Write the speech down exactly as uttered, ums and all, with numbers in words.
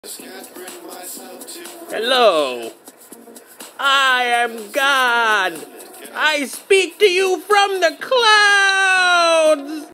Hello. I am God. I speak to you from the clouds.